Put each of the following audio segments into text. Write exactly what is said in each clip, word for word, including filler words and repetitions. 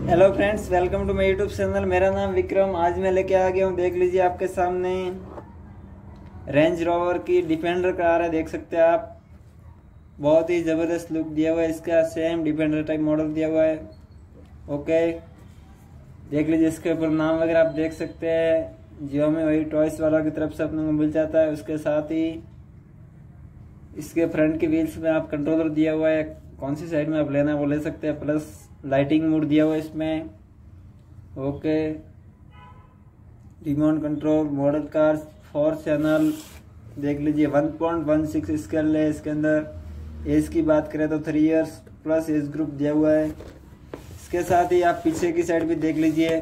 Hello friends, welcome to my YouTube channel. मेरा नाम विक्रम। आज मैं लेके आ गया हूँ, देख लीजिए आपके सामने रेंज रोवर की डिफेंडर कार है। देख सकते हैं आप, बहुत ही ज़बरदस्त लुक दिया हुआ है इसका। सेम डिफेंडर टाइप मॉडल दिया हुआ है। ओके, देख लीजिए इसके ऊपर नाम वगैरह आप देख सकते हैं। जियो में वही टॉयस वाला की तरफ से अपने को मिल जाता है। उसके साथ ही इसके फ्रंट की व्हील्स में आप कंट्रोलर दिया हुआ है, कौन सी साइड में आप लेना है वो ले सकते हैं। प्लस लाइटिंग मोड दिया हुआ है इसमें। Okay, remote control model car four channel. देख लीजिए one point one six scale है इसके अंदर। एज की बात करें तो three years plus age group दिया हुआ है। इसके साथ ही आप पीछे की साइड भी देख लीजिए।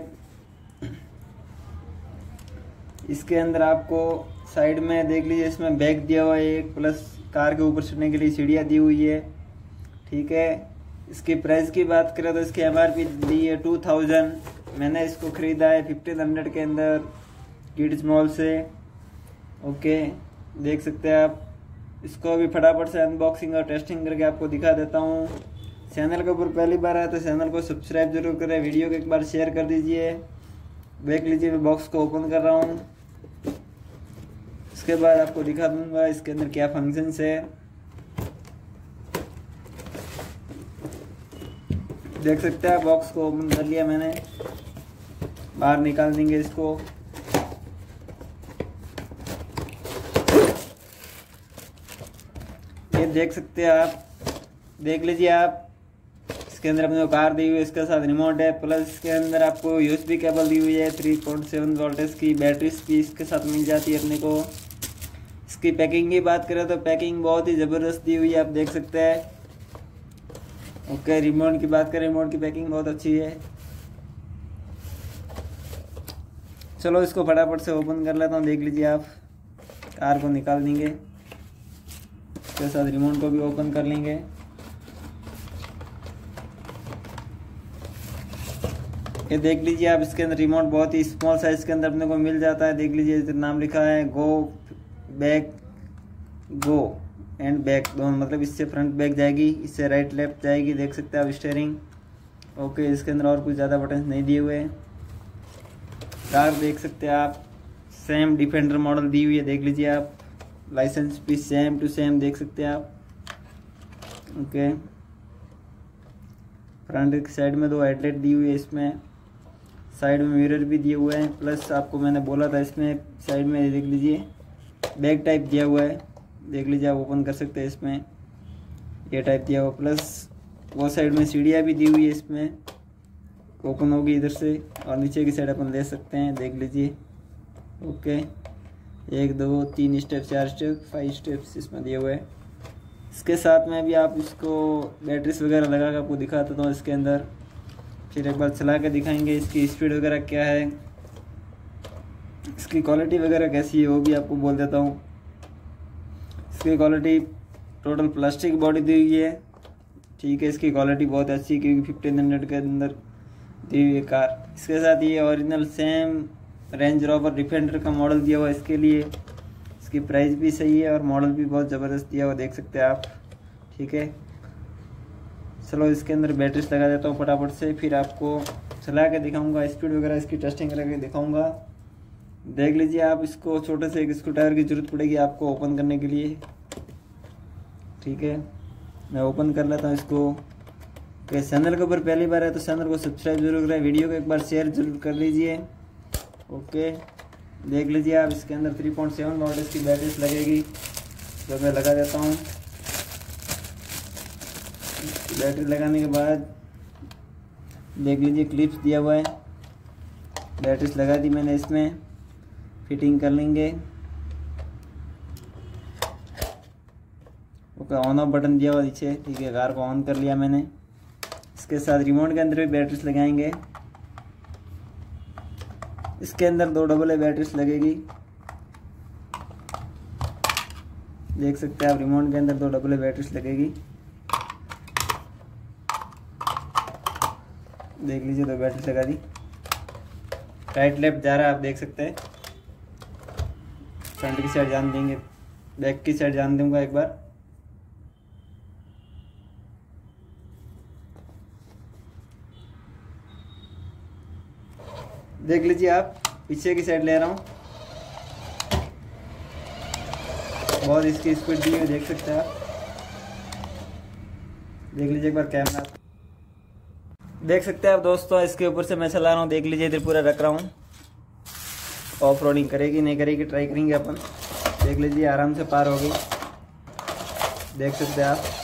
इसके अंदर आपको साइड में देख लीजिए, इसमें बैग दिया हुआ है एक, प्लस कार के ऊपर चढ़ने के लिए सीढ़ियाँ दी हुई है। ठीक है, इसकी प्राइस की बात करें तो इसकी एम आर पी दी है टू थाउजेंड। मैंने इसको ख़रीदा है फिफ्टीन हंड्रेड के अंदर किड्स मॉल से। ओके, देख सकते हैं आप। इसको अभी फटाफट से अनबॉक्सिंग और टेस्टिंग करके आपको दिखा देता हूँ। चैनल के ऊपर पहली बार आया तो चैनल को सब्सक्राइब जरूर करें, वीडियो को एक बार शेयर कर दीजिए। देख लीजिए मैं बॉक्स को ओपन कर रहा हूँ। इसके बाद आपको दिखा दूंगा इसके अंदर क्या फंक्शंस है। देख सकते हैं बॉक्स को ओपन कर लिया मैंने। बाहर निकाल देंगे इसको। ये देख सकते हैं आप, देख लीजिए आप। इसके अंदर अपने को कार दी हुई है, इसके साथ रिमोट है। प्लस इसके अंदर आपको यूएसबी केबल दी हुई है। थ्री पॉइंट सेवन वोल्टेज की बैटरीज भी इसके साथ मिल जाती है अपने को। इसकी पैकिंग की बात करें तो पैकिंग बहुत ही ज़बरदस्त दी हुई है, आप देख सकते हैं। ओके, रिमोट की बात करें, रिमोट की पैकिंग बहुत अच्छी है। चलो इसको फटाफट से ओपन कर लेता हूँ। देख लीजिए आप, कार को निकाल देंगे, इसके साथ रिमोट को भी ओपन कर लेंगे। ये देख लीजिए आप, इसके अंदर रिमोट बहुत ही स्मॉल साइज के अंदर अपने को मिल जाता है। देख लीजिए इधर नाम लिखा है go back, go and back दोनों, मतलब इससे फ्रंट बैक जाएगी, इससे राइट लेफ्ट जाएगी। देख सकते हैं आप स्टीयरिंग। ओके, इसके अंदर और कुछ ज़्यादा बटन नहीं दिए हुए। कार देख सकते हैं आप, सेम डिफेंडर मॉडल दी हुई है। देख लीजिए आप, लाइसेंस भी सेम टू सेम देख सकते हैं आप। ओके, फ्रंट की साइड में दो हेडलाइट दी हुई है इसमें। साइड में मिरर भी दिए हुए हैं। प्लस आपको मैंने बोला था इसमें साइड में देख लीजिए बैग टाइप दिया हुआ है। देख लीजिए आप, ओपन कर सकते हैं इसमें, ये टाइप दिया हुआ। प्लस वो साइड में सीढ़ियाँ भी दी हुई है इसमें, ओपन होगी इधर से, और नीचे की साइड अपन ले सकते हैं। देख लीजिए। ओके, एक दो तीन स्टेप, चार स्टेप, फाइव स्टेप्स इसमें दिए हुए हैं। इसके साथ में भी आप इसको बैटरीज वगैरह लगा कर आपको दिखा देता हूँ इसके अंदर। फिर एक बार चला के दिखाएंगे इसकी स्पीड वगैरह क्या है, इसकी क्वालिटी वगैरह कैसी है वो भी आपको बोल देता हूँ। इसकी क्वालिटी टोटल प्लास्टिक बॉडी दी हुई है। ठीक है, इसकी क्वालिटी बहुत अच्छी, क्योंकि फिफ्टीन हंड्रेड के अंदर दी हुई है कार। इसके साथ ये original same Range Rover Defender का मॉडल दिया हुआ है इसके लिए। इसकी प्राइस भी सही है और मॉडल भी बहुत ज़बरदस्त दिया हुआ, देख सकते हैं आप। ठीक है, चलो इसके अंदर बैटरीज लगा देता हूँ फटाफट से, फिर आपको चला के दिखाऊंगा, स्पीड वगैरह इसकी टेस्टिंग करके दिखाऊंगा। देख लीजिए आप, इसको छोटे से एक स्क्रू ड्राइवर की जरूरत पड़ेगी आपको ओपन करने के लिए। ठीक है, मैं ओपन कर लेता हूँ इसको। कि चैनल के ऊपर पहली बार है तो चैनल को सब्सक्राइब जरूर करें, वीडियो को एक बार शेयर जरूर कर लीजिए। ओके, देख लीजिए आप, इसके अंदर थ्री पॉइंट सेवन वोल्टेज की बैटरीज लगेगी, जो मैं लगा देता हूँ। बैटरी लगाने के बाद देख लीजिए क्लिप्स दिया हुआ है, बैटरीज लगा दी मैंने इसमें, फिटिंग कर लेंगे। ओके, ऑन ऑफ बटन दिया हुआ नीचे। ठीक है, कार को ऑन कर लिया मैंने। इसके साथ रिमोट के अंदर भी बैटरीज लगाएंगे। इसके अंदर दो डबल ए बैटरीज लगेगी, देख सकते हैं आप। रिमोट के अंदर दो डबल ए बैटरीज लगेगी, देख लीजिए, दो बैटरीज लगा दी। राइट लेफ्ट जा रहा है, आप देख सकते हैं। फ्रंट की साइड जान देंगे, बैक की साइड जान दूंगा एक बार। देख लीजिए आप, पीछे की साइड ले रहा हूँ, बहुत इसकी स्पीड दी हुई देख सकते हैं आप। देख लीजिए एक बार कैमरा, देख सकते हैं आप दोस्तों, इसके ऊपर से मैं चला रहा हूँ। देख लीजिए इधर पूरा रख रहा हूँ। ऑफ रोडिंग करेगी नहीं करेगी ट्राई करेंगे अपन। देख लीजिए आराम से पार हो गई, देख सकते हैं आप।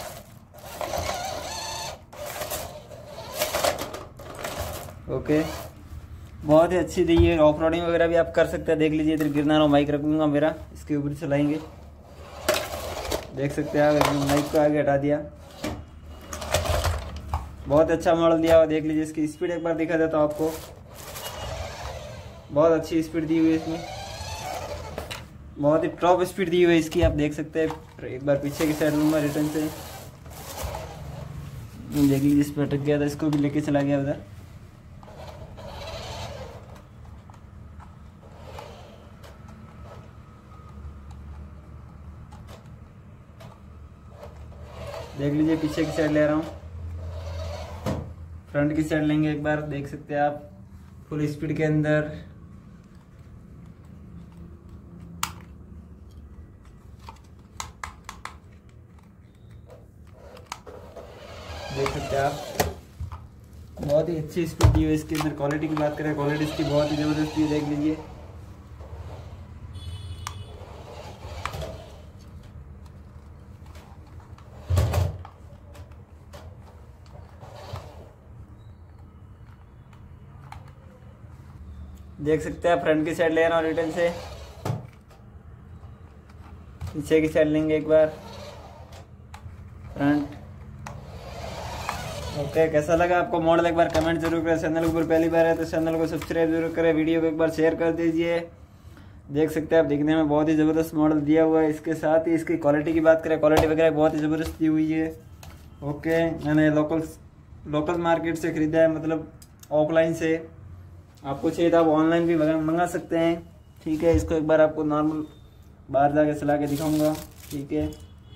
ओके, बहुत ही अच्छी दी है। ऑफ रोडिंग वगैरह भी आप कर सकते हैं। देख लीजिए इधर गिरना रहा, माइक रखूंगा मेरा, इसके ऊपर चलाएंगे। देख सकते हैं आप, माइक को आगे हटा दिया। बहुत अच्छा मॉडल दिया हुआ। देख लीजिए इसकी स्पीड एक बार दिखा देता हूँ आपको, बहुत अच्छी स्पीड दी हुई है इसमें, बहुत ही टॉप स्पीड दी हुई है इसकी, आप देख सकते हैं। एक बार पीछे की साइड लूँगा रिटर्न से। देख लीजिए इस पर अटक गया था, इसको भी लेके चला गया उधर। देख लीजिए पीछे की साइड ले रहा हूँ, फ्रंट की साइड लेंगे एक बार। देख सकते हैं आप फुल स्पीड के अंदर। देख सकते हैं आप, बहुत ही अच्छी स्पीड दी हुई है इसके अंदर। क्वालिटी की बात करें, क्वालिटी इसकी बहुत ही जबरदस्त है। देख लीजिए देख सकते हैं, फ्रंट की साइड ले रहा हूँ रिटर्न से, पीछे की साइड लेंगे एक बार, फ्रंट। ओके, कैसा लगा आपको मॉडल एक बार कमेंट जरूर करें। चैनल के ऊपर पहली बार है तो चैनल को सब्सक्राइब जरूर करें, वीडियो को एक बार शेयर कर दीजिए। देख सकते हैं आप, दिखने में बहुत ही ज़बरदस्त मॉडल दिया हुआ है। इसके साथ ही इसकी क्वालिटी की बात करें, क्वालिटी वगैरह बहुत ही ज़बरदस्त दी हुई है। ओके, मैंने लोकल लोकल मार्केट से ख़रीदा है, मतलब ऑफलाइन से। आपको चाहिए तो आप ऑनलाइन भी मंगा सकते हैं। ठीक है, इसको एक बार आपको नॉर्मल बाहर जाके चला के दिखाऊंगा। ठीक है,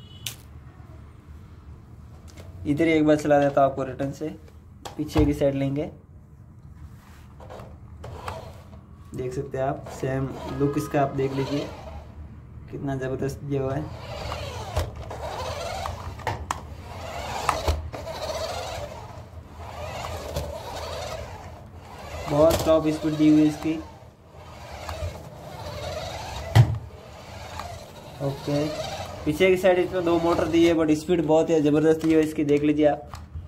इधर ही एक बार चला देता हूँ आपको रिटर्न से, पीछे की साइड लेंगे। देख सकते हैं आप, सेम लुक इसका आप देख लीजिए, कितना ज़बरदस्त दिया हुआ है। बहुत टॉप स्पीड दी हुई है इसकी। ओके, पीछे की साइड इसमें दो मोटर दी है, बट स्पीड बहुत है ज़बरदस्त दी है इसकी। देख लीजिए आप,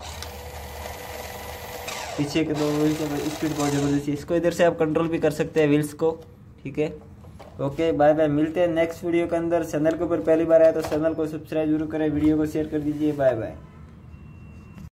पीछे के दो स्पीड बहुत ज़बरदस्त है। इसको इधर से आप कंट्रोल भी कर सकते हैं व्हील्स को। ठीक है, ओके, बाय बाय, मिलते हैं नेक्स्ट वीडियो के अंदर। चैनल के ऊपर पहली बार आया तो चैनल को सब्सक्राइब जरूर करें, वीडियो को शेयर कर दीजिए। Bye bye.